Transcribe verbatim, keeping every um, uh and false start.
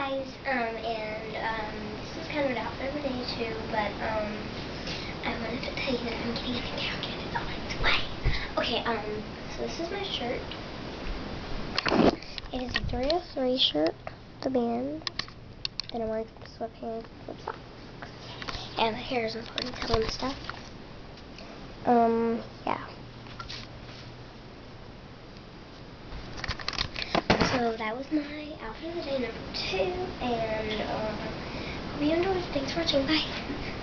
guys, um, and um, this is kind of an outfit of the day too, but um, I wanted to tell you that I'm getting a new jacket. It's on its way. Okay, um, so this is my shirt. It is a three oh three shirt, the band. Then I'm wearing some sweatpants, flip socks, and the hair is in ponytail and stuff. Um, yeah. So that was my outfit of the day number two, and um, hope you enjoyed. Thanks for watching. Bye.